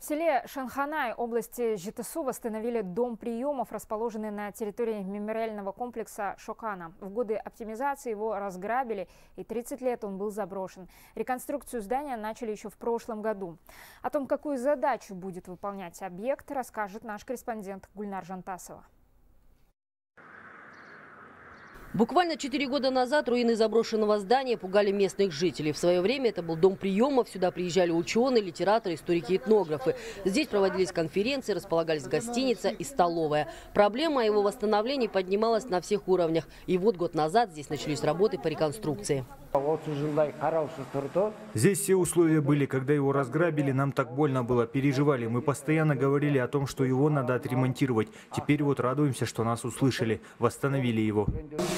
В селе Шанханай области Житесу восстановили дом приемов, расположенный на территории мемориального комплекса Шокана. В годы оптимизации его разграбили, и 30 лет он был заброшен. Реконструкцию здания начали еще в прошлом году. О том, какую задачу будет выполнять объект, расскажет наш корреспондент Гульнар Жантасова. Буквально 4 года назад руины заброшенного здания пугали местных жителей. В свое время это был дом приемов. Сюда приезжали ученые, литераторы, историки, этнографы. Здесь проводились конференции, располагались гостиница и столовая. Проблема о его восстановлении поднималась на всех уровнях. И вот год назад здесь начались работы по реконструкции. Здесь все условия были. Когда его разграбили, нам так больно было, переживали. Мы постоянно говорили о том, что его надо отремонтировать. Теперь вот радуемся, что нас услышали, восстановили его.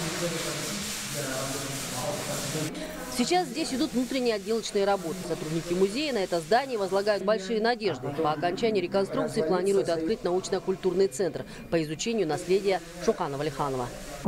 Сейчас здесь идут внутренние отделочные работы. Сотрудники музея на это здание возлагают большие надежды. По окончании реконструкции планируют открыть научно-культурный центр по изучению наследия Шокана-Валиханова.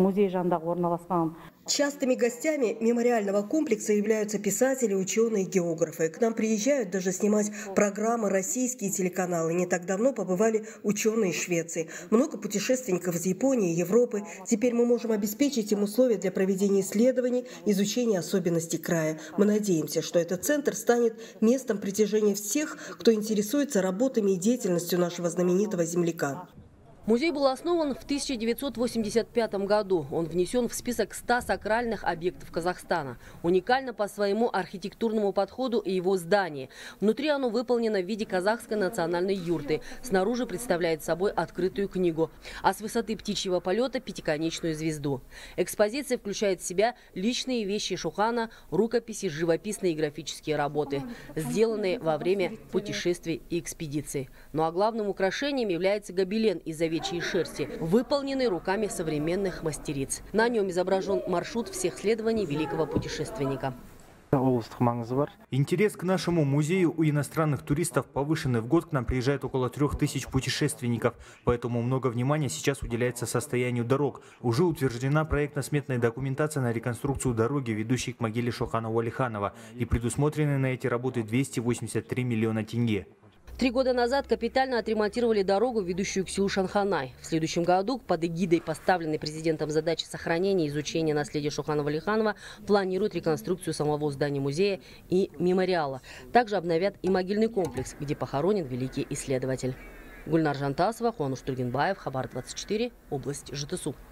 Частыми гостями мемориального комплекса являются писатели, ученые, географы. К нам приезжают даже снимать программы российские телеканалы. Не так давно побывали ученые из Швеции. Много путешественников из Японии, Европы. Теперь мы можем обеспечить им условия для проведения исследований, изучения особенностей края. Мы надеемся, что этот центр станет местом притяжения всех, кто интересуется работами и деятельностью нашего знаменитого земляка. Музей был основан в 1985 году. Он внесен в список 100 сакральных объектов Казахстана. Уникально по своему архитектурному подходу и его здание. Внутри оно выполнено в виде казахской национальной юрты. Снаружи представляет собой открытую книгу. А с высоты птичьего полета – пятиконечную звезду. Экспозиция включает в себя личные вещи Шокана, рукописи, живописные и графические работы, сделанные во время путешествий и экспедиций. Ну а главным украшением является гобелен из овечьей шерсти, выполненный руками современных мастериц. На нем изображен маршрут всех следований великого путешественника. Интерес к нашему музею у иностранных туристов повышенный. В год к нам приезжает около 3000 путешественников, поэтому много внимания сейчас уделяется состоянию дорог. Уже утверждена проектно-сметная документация на реконструкцию дороги, ведущей к могиле Шокана-Валиханова, и предусмотрены на эти работы 283 миллиона тенге. 3 года назад капитально отремонтировали дорогу, ведущую к селу Шанханай. В следующем году под эгидой поставленной президентом задачи сохранения и изучения наследия Шокана-Валиханова планируют реконструкцию самого здания музея и мемориала. Также обновят и могильный комплекс, где похоронен великий исследователь. Гульнар Жантасова, Хуануш Тургенбаев, Хабар 24, область Житесу.